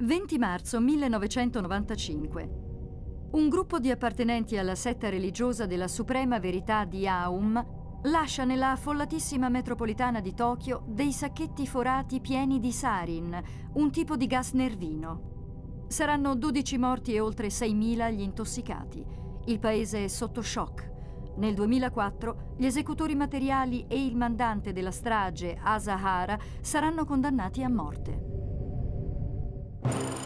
20 marzo 1995. Un gruppo di appartenenti alla setta religiosa della Suprema Verità di Aum lascia nella affollatissima metropolitana di Tokyo dei sacchetti forati pieni di sarin, un tipo di gas nervino. Saranno 12 morti e oltre 6.000 gli intossicati. Il paese è sotto shock. Nel 2004 gli esecutori materiali e il mandante della strage, Asahara, saranno condannati a morte.